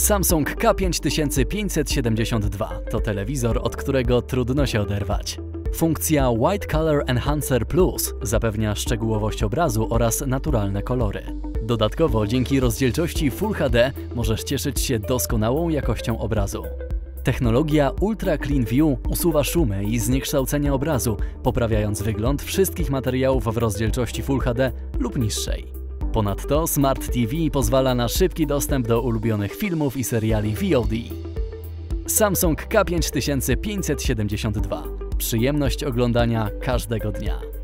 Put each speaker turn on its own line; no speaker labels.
Samsung K5572 to telewizor, od którego trudno się oderwać. Funkcja White Color Enhancer Plus zapewnia szczegółowość obrazu oraz naturalne kolory. Dodatkowo dzięki rozdzielczości Full HD możesz cieszyć się doskonałą jakością obrazu. Technologia Ultra Clean View usuwa szumy i zniekształcenia obrazu, poprawiając wygląd wszystkich materiałów w rozdzielczości Full HD lub niższej. Ponadto Smart TV pozwala na szybki dostęp do ulubionych filmów i seriali VOD. Samsung K5572. Przyjemność oglądania każdego dnia.